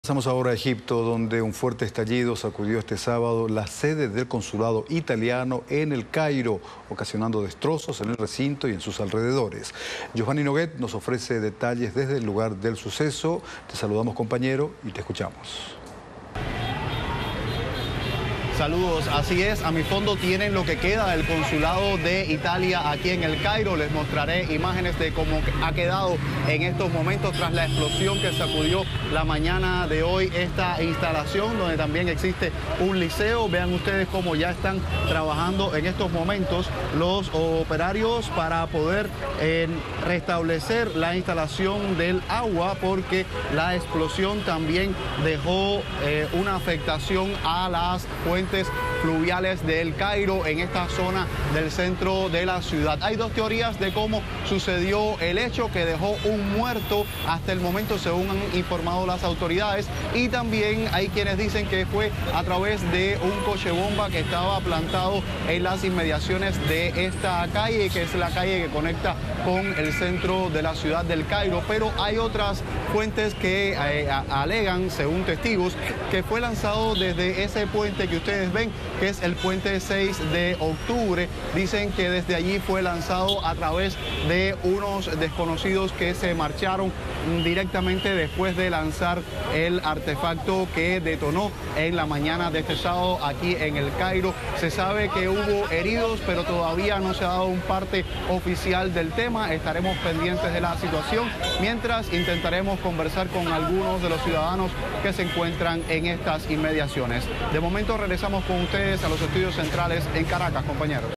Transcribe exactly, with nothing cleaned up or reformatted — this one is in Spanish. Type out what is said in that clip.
Pasamos ahora a Egipto, donde un fuerte estallido sacudió este sábado la sede del consulado italiano en El Cairo, ocasionando destrozos en el recinto y en sus alrededores. Giovanni Noguet nos ofrece detalles desde el lugar del suceso. Te saludamos, compañero, y te escuchamos. Saludos, así es, a mi fondo tienen lo que queda del consulado de Italia aquí en El Cairo. Les mostraré imágenes de cómo ha quedado en estos momentos tras la explosión que sacudió la mañana de hoy esta instalación, donde también existe un liceo. Vean ustedes cómo ya están trabajando en estos momentos los operarios para poder eh, restablecer la instalación del agua, porque la explosión también dejó eh, una afectación a las fuentes fluviales de El Cairo en esta zona del centro de la ciudad. Hay dos teorías de cómo sucedió el hecho, que dejó un muerto hasta el momento, según han informado las autoridades, y también hay quienes dicen que fue a través de un coche bomba que estaba plantado en las inmediaciones de esta calle, que es la calle que conecta con el centro de la ciudad del Cairo. Pero hay otras fuentes que eh, alegan, según testigos, que fue lanzado desde ese puente que ustedes ven, que es el puente seis de octubre. Dicen que desde allí fue lanzado a través de unos desconocidos que se marcharon directamente después de lanzar el artefacto que detonó en la mañana de este sábado aquí en El Cairo. Se sabe que hubo heridos, pero todavía no se ha dado un parte oficial del tema. Estaremos pendientes de la situación, mientras intentaremos conversar con algunos de los ciudadanos que se encuentran en estas inmediaciones. De momento regresamos con ustedes a los estudios centrales en Caracas, compañeros.